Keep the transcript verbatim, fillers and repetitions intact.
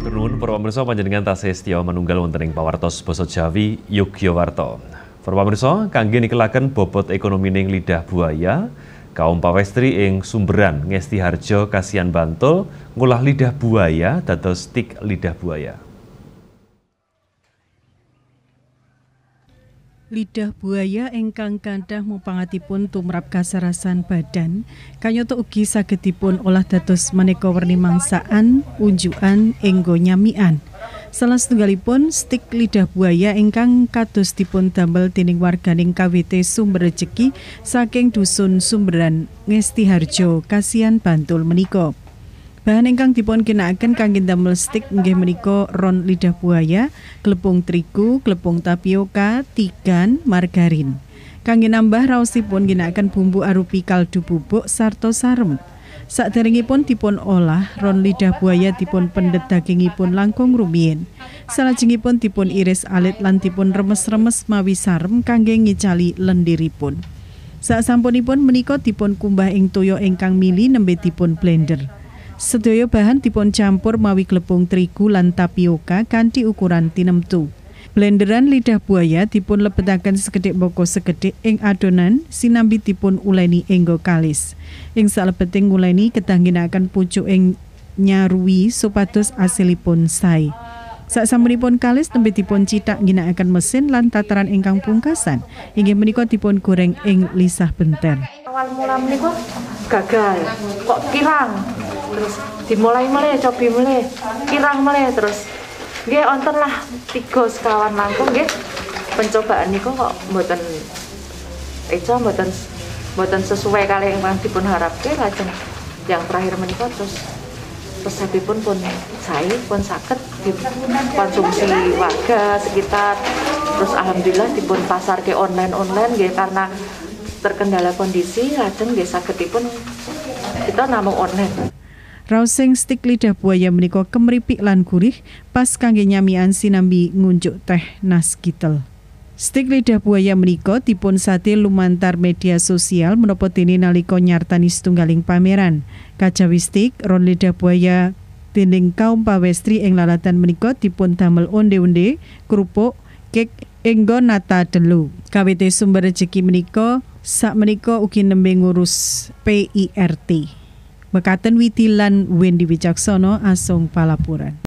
Matur nuwun para pamirsa panjenengan tasih setya manunggal wonten ing pawartos basa Jawi Yogyakarta. Para pamirsa kangge nikelaken bobot ekonomining lidah buaya, kaum pawestri ing Sumberan, Ngesti Harjo, Kasihan Bantul ngolah lidah buaya dados stik lidah buaya. Lidah buaya ingkang kathah mupangatipun tumrap kasarasan badan, kayata ugi sagedipun olah dados maneka werni mangsaan, unjukan, enggo nyamikan. Salah setunggalipun stik lidah buaya ingkang kados dipun damel dening warganing K W T Sumber Rejeki saking dusun Sumberan, Ngesti Harjo, Kasihan Bantul menika. Bahan ingkang dipun ginakaken kangge damel stik inggih menika ron lidah buaya, glepung terigu, glepung tapioka, tigan, margarin. Kangge nambah raosipun ginakaken bumbu arupi kaldu bubuk sarta sarem. Saderengipun dipun olah, ron lidah buaya dipun pendet dagingipun langkung rumiyin. Salajengipun dipun iris alit lan dipun remes-remes mawi sarem kangge ngicali lendiripun. Sasampunipun menika dipun kumbah ing toya ingkang mili nembe dipun blender. Sedaya bahan dipun campur mawi glepung terigu lan tapioka kanthi ukuran tinemtu. Blenderan lidah buaya dipun lebetaken sekedhik boko sekedhik ing adonan sinambi dipun uleni enggo kalis. Ing salebeting nguleni kedah ginakaken pucuk ing nyaruwi supados asilipun sae. Sasampunipun kalis tembe dipun cithak ginakaken mesin lan tataran ingkang pungkasan inggih menika dipun goreng ing lisah benter. Awal mula menika gagal, kok kirang. Terus dimulai mulai cobi mulai kirang mulai terus nggih wonten lah tiga sekawan langkung nggih pencobaan niku kok mboten eca mboten mboten sesuai kali ingkang dipun harapke lajeng yang terakhir menika terus resepipun pun sae pun saged dikonsumsi warga sekitar terus alhamdulillah dipun pasarke online-online nggih karena terkendala kondisi lajeng nggih sagedipun kita namung online. Raosing stik lidah buaya menika kemripik lan gurih pas kangge nyamikan sinambi ngunjuk teh nas kitel. Stik lidah buaya menika dipun sate lumantar media sosial menapa dene nalika nyartani setunggaling pameran. Kajawi stik ron lidah buaya dening kaum pawestri ing lalatan menika dipun damel onde-onde, kerupuk, kek enggo nata delu. K W T Sumber Rejeki menika sakmenika ugi nembe ngurus P I R T. Mekaten Widi lan Wendy Wicaksono asung palapuran.